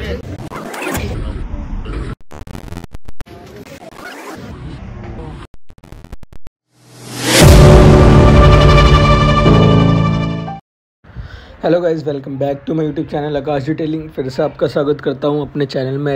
Hello guys, welcome back to my YouTube channel Aakash detailing. फिर से आपका स्वागत करता हूं अपने चैनल में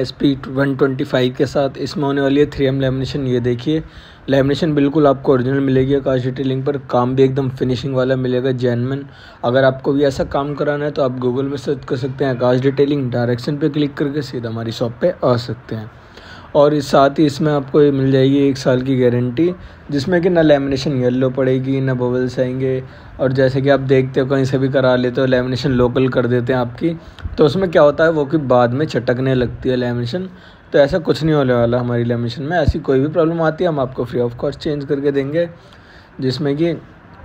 SP125 के साथ। इसमें होने वाली है 3M लैमिनेशन। ये देखिए, लैमिनेशन बिल्कुल आपको ओरिजिनल मिलेगी आकाश डिटेलिंग पर। काम भी एकदम फिनिशिंग वाला मिलेगा, जेन्युइन। अगर आपको भी ऐसा काम कराना है तो आप गूगल में सर्च कर सकते हैं आकाश डिटेलिंग, डायरेक्शन पे क्लिक करके सीधा हमारी शॉप पे आ सकते हैं। और इस साथ ही इसमें आपको ये मिल जाएगी 1 साल की गारंटी, जिसमें कि ना लैमिनेशन येलो पड़ेगी ना बबल्स आएंगे। और जैसे कि आप देखते हो कहीं से भी करा लेते हो, लैमिनेशन लोकल कर देते हैं आपकी, तो उसमें क्या होता है वो कि बाद में चटकने लगती है लैमिनेशन। तो ऐसा कुछ नहीं होने वाला हमारी लैमिनेशन में। ऐसी कोई भी प्रॉब्लम आती है हम आपको फ्री ऑफ कॉस्ट चेंज करके देंगे, जिसमें कि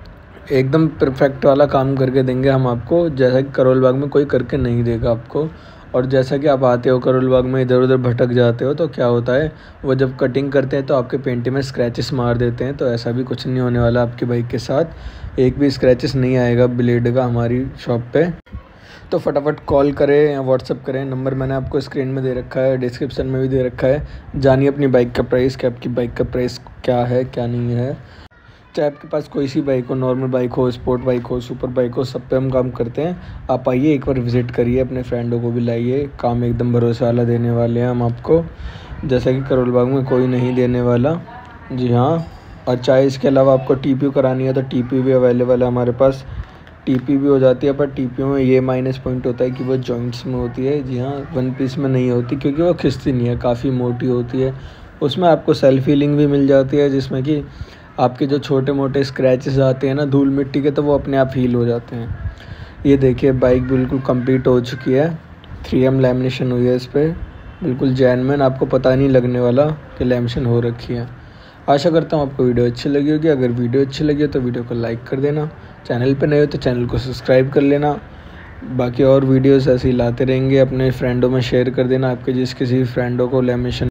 एकदम परफेक्ट वाला काम करके देंगे हम आपको, जैसा कि करोल बाग में कोई करके नहीं देगा आपको। और जैसा कि आप आते हो करोल बाग में, इधर उधर भटक जाते हो, तो क्या होता है वो जब कटिंग करते हैं तो आपके पेंटिंग में स्क्रैचेस मार देते हैं। तो ऐसा भी कुछ नहीं होने वाला आपकी बाइक के साथ। एक भी स्क्रैचेस नहीं आएगा ब्लेड का हमारी शॉप पे। तो फटाफट कॉल करें या व्हाट्सअप करें। नंबर मैंने आपको स्क्रीन में दे रखा है, डिस्क्रिप्शन में भी दे रखा है। जानिए अपनी बाइक का प्राइस, कि आपकी बाइक का प्राइस क्या है क्या नहीं है। चाहे आपके पास कोई सी बाइक हो, नॉर्मल बाइक हो, स्पोर्ट बाइक हो, सुपर बाइक हो, सब पे हम काम करते हैं। आप आइए, एक बार विज़िट करिए, अपने फ्रेंडों को भी लाइए। काम एकदम भरोसे वाला देने वाले हैं हम आपको, जैसा कि करोल बाग में कोई नहीं देने वाला। जी हाँ। और चाहे इसके अलावा आपको TPU करानी है तो TPU भी अवेलेबल है हमारे पास। TPU भी हो जाती है, पर TPU में ये माइनस पॉइंट होता है कि वो जॉइंट्स में होती है। जी हाँ, 1 पीस में नहीं होती, क्योंकि वो खिंचती नहीं है, काफ़ी मोटी होती है। उसमें आपको सेल्फ हीलिंग भी मिल जाती है, जिसमें कि आपके जो छोटे मोटे स्क्रैचेस आते हैं ना धूल मिट्टी के, तो वो अपने आप हील हो जाते हैं। ये देखिए, बाइक बिल्कुल कंप्लीट हो चुकी है। 3M लैमिनेशन हुई है इस पर, बिल्कुल जेन्युइन। आपको पता नहीं लगने वाला कि लैमिनेशन हो रखी है। आशा करता हूँ आपको वीडियो अच्छी लगी होगी। अगर वीडियो अच्छी लगी हो तो वीडियो को लाइक कर देना। चैनल पर नए हो तो चैनल को सब्सक्राइब कर लेना। बाकी और वीडियोज़ ऐसे ही लाते रहेंगे। अपने फ्रेंडों में शेयर कर देना, आपके जिस किसी फ्रेंडों को लैमिनेशन